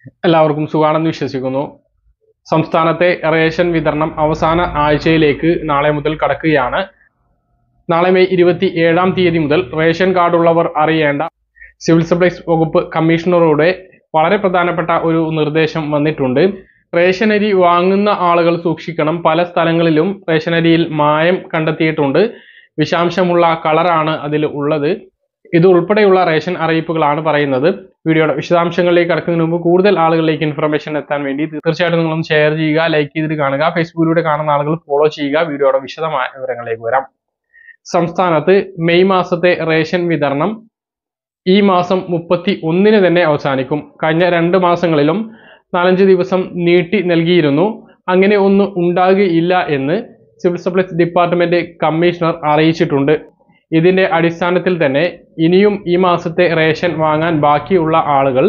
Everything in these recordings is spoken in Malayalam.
എല്ലാവർക്കും സുഖാണെന്ന് വിശ്വസിക്കുന്നു. സംസ്ഥാനത്തെ റേഷൻ വിതരണം അവസാന ആഴ്ചയിലേക്ക് നാളെ മുതൽ കടക്കുകയാണ്. നാളെ മെയ് 27-ാം തീയതി മുതൽ റേഷൻ കാർഡുള്ളവർ അറിയേണ്ട സിവിൽ സപ്ലൈസ് വകുപ്പ് കമ്മീഷണറുടെ വളരെ പ്രധാനപ്പെട്ട ഒരു നിർദ്ദേശം വന്നിട്ടുണ്ട്. റേഷനരി വാങ്ങുന്ന ആളുകൾ സൂക്ഷിക്കണം. പല സ്ഥലങ്ങളിലും റേഷനരിയിൽ മായം കണ്ടെത്തിയിട്ടുണ്ട്. വിഷാംശമുള്ള കളറാണ് അതിൽ ഉള്ളത്. ഇത് ഉൾപ്പെടെയുള്ള റേഷൻ അറിയിപ്പുകളാണ് പറയുന്നത്. വീഡിയോയുടെ വിശദാംശങ്ങളിലേക്ക് കടക്കുന്നതിന് മുമ്പ് കൂടുതൽ ആളുകളിലേക്ക് ഇൻഫർമേഷൻ എത്താൻ വേണ്ടി തീർച്ചയായിട്ടും നിങ്ങളൊന്ന് ഷെയർ ചെയ്യുക, ലൈക്ക് ചെയ്തിട്ട് കാണുക. ഫേസ്ബുക്കിലൂടെ കാണുന്ന ആളുകൾ ഫോളോ ചെയ്യുക. വീഡിയോയുടെ വിശദമായ വിവരങ്ങളിലേക്ക് വരാം. സംസ്ഥാനത്ത് മെയ് മാസത്തെ റേഷൻ വിതരണം ഈ മാസം 31-ന് തന്നെ അവസാനിക്കും. കഴിഞ്ഞ 2 മാസങ്ങളിലും 4-5 ദിവസം നീട്ടി നൽകിയിരുന്നു. അങ്ങനെ ഒന്നും ഉണ്ടാകുകയില്ല എന്ന് സിവിൽ സപ്ലൈസ് ഡിപ്പാർട്ട്മെന്റ് കമ്മീഷണർ അറിയിച്ചിട്ടുണ്ട്. ഇതിന്റെ അടിസ്ഥാനത്തിൽ തന്നെ ഇനിയും ഈ മാസത്തെ റേഷൻ വാങ്ങാൻ ബാക്കിയുള്ള ആളുകൾ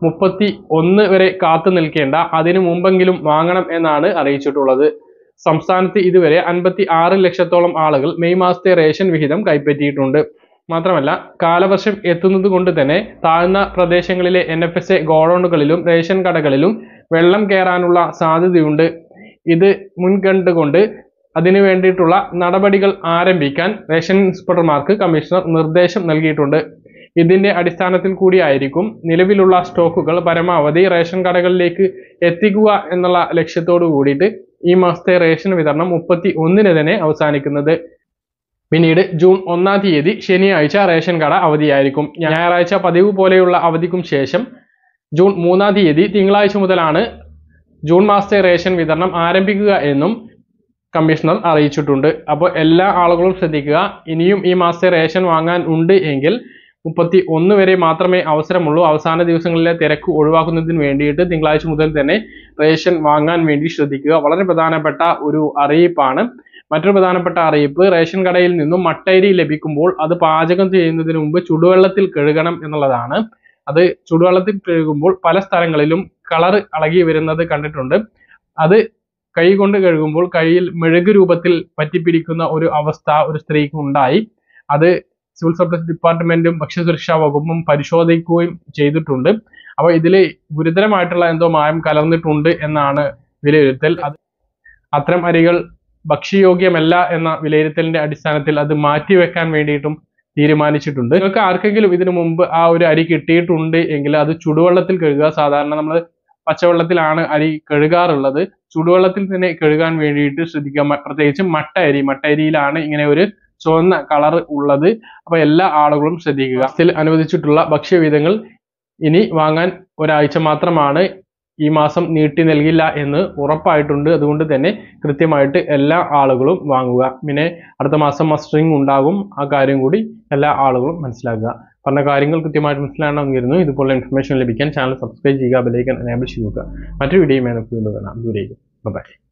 31 വരെ കാത്തു നിൽക്കേണ്ട, അതിനു മുമ്പെങ്കിലും വാങ്ങണം എന്നാണ് അറിയിച്ചിട്ടുള്ളത്. സംസ്ഥാനത്ത് ഇതുവരെ 56 ലക്ഷത്തോളം ആളുകൾ മെയ് മാസത്തെ റേഷൻ വിഹിതം കൈപ്പറ്റിയിട്ടുണ്ട്. മാത്രമല്ല, കാലവർഷം എത്തുന്നത് കൊണ്ട് തന്നെ താഴ്ന്ന പ്രദേശങ്ങളിലെ NFSA ഗോഡൌണുകളിലും റേഷൻ കടകളിലും വെള്ളം കയറാനുള്ള സാധ്യതയുണ്ട്. ഇത് മുൻകണ്ടുകൊണ്ട് അതിനു വേണ്ടിയിട്ടുള്ള നടപടികൾ ആരംഭിക്കാൻ റേഷൻ ഇൻസ്പെക്ടർമാർക്ക് കമ്മീഷണർ നിർദ്ദേശം നൽകിയിട്ടുണ്ട്. ഇതിന്റെ അടിസ്ഥാനത്തിൽ കൂടിയായിരിക്കും നിലവിലുള്ള സ്റ്റോക്കുകൾ പരമാവധി റേഷൻ കടകളിലേക്ക് എത്തിക്കുക എന്നുള്ള ലക്ഷ്യത്തോടു കൂടിയിട്ട് ഈ മാസത്തെ റേഷൻ വിതരണം 31-ന് തന്നെ അവസാനിക്കുന്നത്. പിന്നീട് ജൂൺ 1-ാം തീയതി ശനിയാഴ്ച റേഷൻ കട അവധിയായിരിക്കും. ഞായറാഴ്ച പതിവ് പോലെയുള്ള അവധിക്കും ശേഷം ജൂൺ 3-ാം തീയതി തിങ്കളാഴ്ച മുതലാണ് ജൂൺ മാസത്തെ റേഷൻ വിതരണം ആരംഭിക്കുക എന്നും കമ്മീഷണർ അറിയിച്ചിട്ടുണ്ട്. അപ്പോൾ എല്ലാ ആളുകളും ശ്രദ്ധിക്കുക. ഇനിയും ഈ മാസത്തെ റേഷൻ വാങ്ങാൻ ഉണ്ട് എങ്കിൽ 31 വരെ മാത്രമേ അവസരമുള്ളൂ. അവസാന ദിവസങ്ങളിലെ തിരക്ക് ഒഴിവാക്കുന്നതിന് വേണ്ടിയിട്ട് തിങ്കളാഴ്ച മുതൽ തന്നെ റേഷൻ വാങ്ങാൻ വേണ്ടി ശ്രദ്ധിക്കുക. വളരെ പ്രധാനപ്പെട്ട ഒരു അറിയിപ്പാണ്. മറ്റൊരു പ്രധാനപ്പെട്ട അറിയിപ്പ്, റേഷൻ കടയിൽ നിന്നും മട്ടയരി ലഭിക്കുമ്പോൾ അത് പാചകം ചെയ്യുന്നതിന് മുമ്പ് ചുടുവെള്ളത്തിൽ കഴുകണം എന്നുള്ളതാണ്. അത് ചുടുവെള്ളത്തിൽ കഴുകുമ്പോൾ പല സ്ഥലങ്ങളിലും കളർ ഇളകി വരുന്നത് കണ്ടിട്ടുണ്ട്. അത് കൈ കൊണ്ട് കഴുകുമ്പോൾ കൈയിൽ മെഴുക് രൂപത്തിൽ പറ്റിപ്പിടിക്കുന്ന ഒരു അവസ്ഥ ഒരു സ്ത്രീക്ക് ഉണ്ടായി. അത് സിവിൽ സപ്ലൈസ് ഡിപ്പാർട്ട്മെന്റും ഭക്ഷ്യസുരക്ഷാ വകുപ്പും പരിശോധിക്കുകയും ചെയ്തിട്ടുണ്ട്. അപ്പോൾ ഇതിൽ ഗുരുതരമായിട്ടുള്ള എന്തോ മായം കലർന്നിട്ടുണ്ട് എന്നാണ് വിലയിരുത്തൽ. അത്തരം അരികൾ ഭക്ഷ്യയോഗ്യമല്ല എന്ന വിലയിരുത്തലിന്റെ അടിസ്ഥാനത്തിൽ അത് മാറ്റിവെക്കാൻ വേണ്ടിയിട്ടും തീരുമാനിച്ചിട്ടുണ്ട്. നിങ്ങൾക്ക് ആർക്കെങ്കിലും ഇതിനു മുമ്പ് ആ ഒരു അരി കിട്ടിയിട്ടുണ്ട് എങ്കിൽ അത് ചുടുവെള്ളത്തിൽ കഴുകുക. സാധാരണ നമ്മൾ പച്ചവെള്ളത്തിലാണ് അരി കഴുകാറുള്ളത്. ചുടുവെള്ളത്തിൽ തന്നെ കഴുകാൻ വേണ്ടിയിട്ട് ശ്രദ്ധിക്കുക. പ്രത്യേകിച്ച് മട്ടയരിയിലാണ് ഇങ്ങനെ ഒരു ചുവന്ന കളർ ഉള്ളത്. അപ്പൊ എല്ലാ ആളുകളും ശ്രദ്ധിക്കുക. ഇതിൽ അനുവദിച്ചിട്ടുള്ള ഭക്ഷ്യവിധങ്ങൾ ഇനി വാങ്ങാൻ ഒരാഴ്ച മാത്രമാണ്. ഈ മാസം നീട്ടി നൽകില്ല എന്ന് ഉറപ്പായിട്ടുണ്ട്. അതുകൊണ്ട് തന്നെ കൃത്യമായിട്ട് എല്ലാ ആളുകളും വാങ്ങുക. പിന്നെ അടുത്ത മാസം മസ്റ്ററിംഗ് ഉണ്ടാകും. ആ കാര്യം കൂടി എല്ലാ ആളുകളും മനസ്സിലാക്കുക. പറഞ്ഞ കാര്യങ്ങൾ കൃത്യമായിട്ട് മനസ്സിലാകണമെന്നിരുന്നു. ഇതുപോലെ ഇൻഫർമേഷൻ ലഭിക്കാൻ ചാനൽ സബ്സ്ക്രൈബ് ചെയ്യുക, ബെൽ ഐക്കൺ എനേബിൾ ചെയ്യുക. മറ്റൊരു വീഡിയോയുമായി നമുക്ക് വീണ്ടും കാണാം. ദൂരേക്ക് ബൈ.